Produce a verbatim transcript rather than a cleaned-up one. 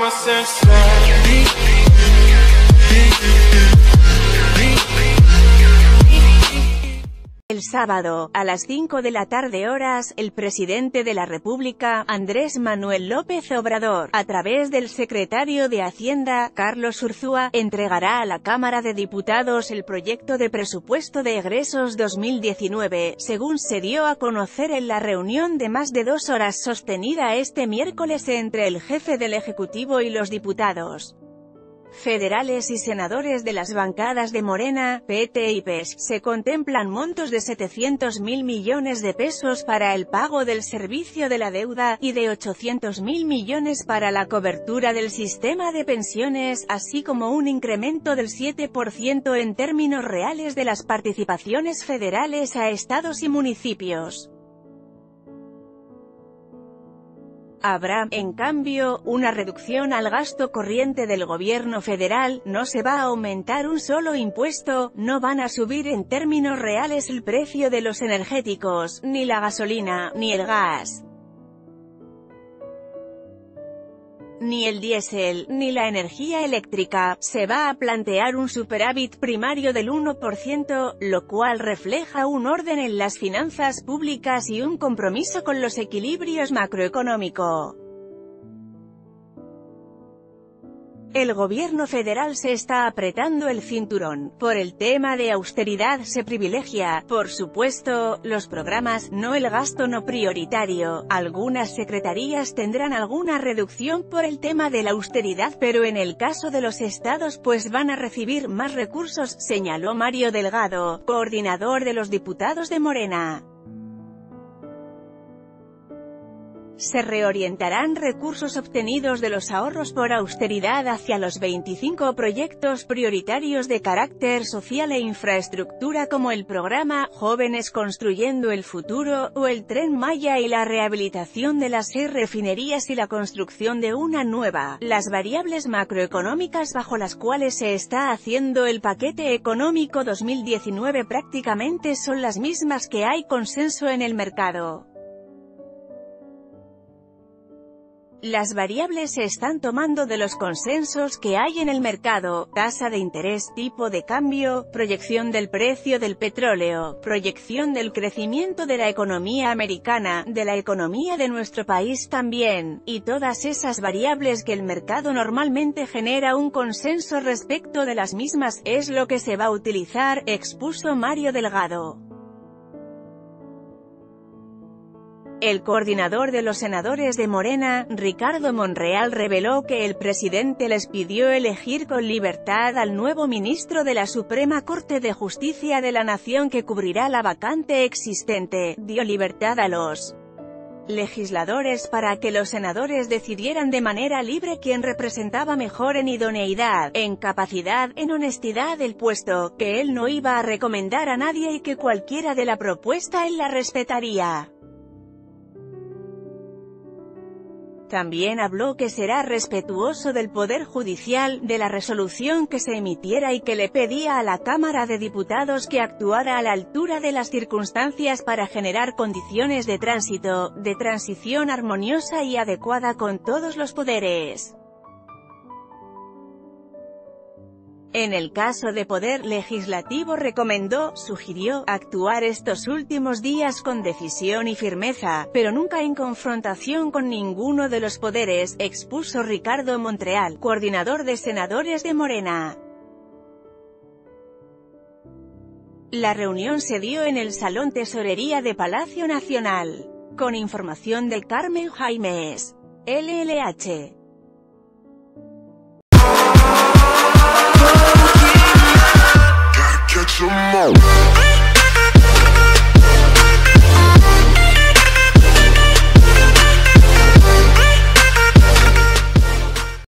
El sábado, a las cinco de la tarde horas, el presidente de la República, Andrés Manuel López Obrador, a través del secretario de Hacienda, Carlos Urzúa, entregará a la Cámara de Diputados el proyecto de presupuesto de egresos dos mil diecinueve, según se dio a conocer en la reunión de más de dos horas sostenida este miércoles entre el jefe del Ejecutivo y los diputados federales y senadores de las bancadas de Morena, P T y P E S. Se contemplan montos de setecientos mil millones de pesos para el pago del servicio de la deuda, y de ochocientos mil millones para la cobertura del sistema de pensiones, así como un incremento del siete por ciento en términos reales de las participaciones federales a estados y municipios. Habrá, en cambio, una reducción al gasto corriente del gobierno federal. No se va a aumentar un solo impuesto, no van a subir en términos reales el precio de los energéticos, ni la gasolina, ni el gas, ni el diésel, ni la energía eléctrica. Se va a plantear un superávit primario del uno por ciento, lo cual refleja un orden en las finanzas públicas y un compromiso con los equilibrios macroeconómicos. El gobierno federal se está apretando el cinturón. Por el tema de austeridad se privilegia, por supuesto, los programas, no el gasto no prioritario. Algunas secretarías tendrán alguna reducción por el tema de la austeridad, pero en el caso de los estados pues van a recibir más recursos, señaló Mario Delgado, coordinador de los diputados de Morena. Se reorientarán recursos obtenidos de los ahorros por austeridad hacia los veinticinco proyectos prioritarios de carácter social e infraestructura, como el programa Jóvenes Construyendo el Futuro, o el Tren Maya y la rehabilitación de las seis refinerías y la construcción de una nueva. Las variables macroeconómicas bajo las cuales se está haciendo el paquete económico dos mil diecinueve prácticamente son las mismas que hay consenso en el mercado. Las variables se están tomando de los consensos que hay en el mercado: tasa de interés, tipo de cambio, proyección del precio del petróleo, proyección del crecimiento de la economía americana, de la economía de nuestro país también, y todas esas variables que el mercado normalmente genera un consenso respecto de las mismas, es lo que se va a utilizar, expuso Mario Delgado. El coordinador de los senadores de Morena, Ricardo Monreal, reveló que el presidente les pidió elegir con libertad al nuevo ministro de la Suprema Corte de Justicia de la Nación que cubrirá la vacante existente. Dio libertad a los legisladores para que los senadores decidieran de manera libre quién representaba mejor en idoneidad, en capacidad, en honestidad el puesto, que él no iba a recomendar a nadie y que cualquiera de la propuesta él la respetaría. También habló que será respetuoso del Poder Judicial, de la resolución que se emitiera, y que le pedía a la Cámara de Diputados que actuara a la altura de las circunstancias para generar condiciones de tránsito, de transición armoniosa y adecuada con todos los poderes. En el caso de Poder Legislativo recomendó, sugirió, actuar estos últimos días con decisión y firmeza, pero nunca en confrontación con ninguno de los poderes, expuso Ricardo Monreal, coordinador de senadores de Morena. La reunión se dio en el Salón Tesorería de Palacio Nacional. Con información de Carmen Jaimes, L L H. Catch 'em all.